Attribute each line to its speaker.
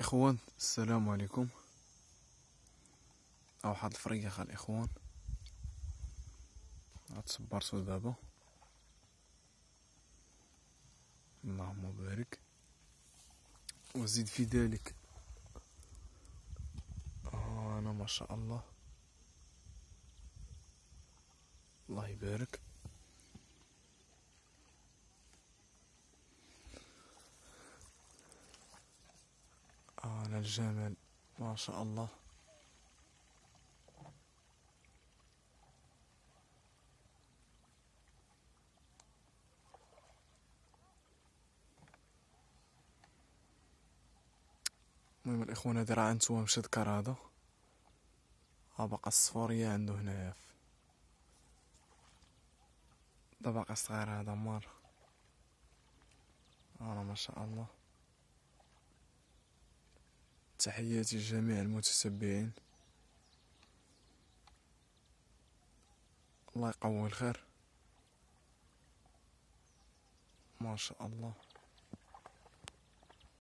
Speaker 1: الاخوان السلام عليكم. واحد الفريخ الاخوان غتصبرتو دابا. اللهم بارك وزيد في ذلك. انا ما شاء الله، الله يبارك. انا الجمال ما شاء الله. المهم الاخوان هادي راه انتوما مشدكر هذا باقا الصفورية عنده هنايا، دا باقا صغير هذا مار. ما شاء الله. تحياتي لجميع المتتبعين، الله يقوي الخير ما شاء الله.